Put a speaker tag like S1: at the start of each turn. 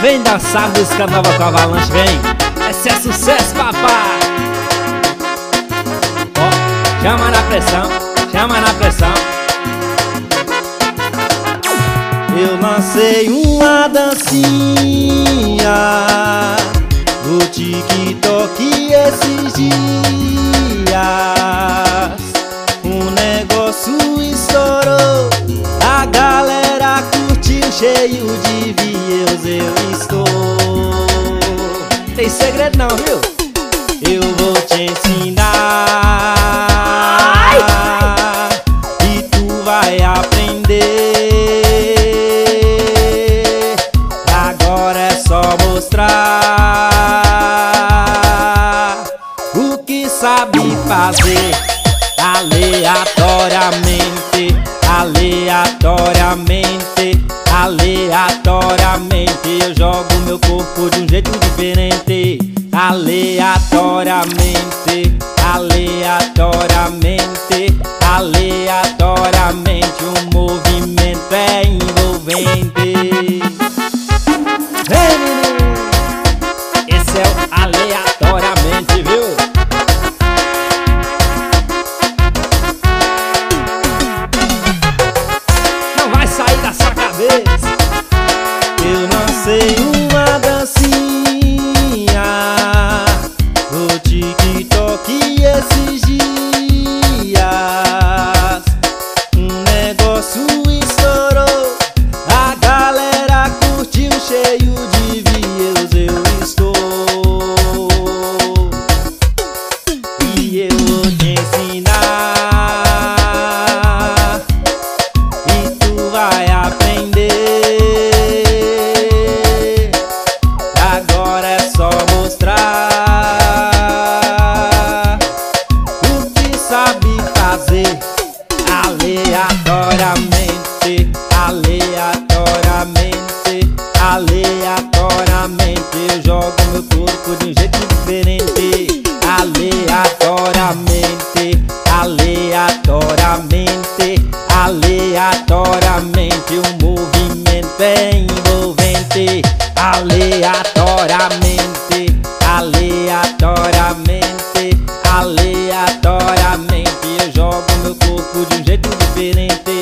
S1: Vem dançar música nova com a Avalanche, vem. Esse é sucesso, papai. Ó, chama na pressão, chama na pressão.
S2: Eu lancei uma dancinha no TikTok esses dias. O negócio estourou, a galera curtiu, cheio de views eu estou.
S1: Tem segredo não, viu?
S2: Eu vou te ensinar e tu vai aprender. Agora é só mostrar o que sabe fazer. Aleatoriamente, aleatoriamente, aleatoriamente eu jogo meu corpo de um jeito diferente. Aleatoriamente, aleatoriamente, aleatoriamente o movimento é envolvente.
S1: Vem, menino! Esse é o aleatoriamente, viu? Não vai sair da sua cabeça.
S2: Eu lancei uma dancinha no TikTok esses dias. Um negócio estourou, a galera curtiu, cheio de views eu estou. E eu vou te ensinar e tu vai aprender. Agora é só mostrar o que sabe fazer. Aleatoriamente, aleatoriamente, aleatoriamente eu jogo meu corpo de um jeito diferente. Aleatoriamente, aleatoriamente, aleatoriamente o movimento é envolvente. Aleatoriamente, aleatoriamente, aleatoriamente eu jogo meu corpo de um jeito diferente.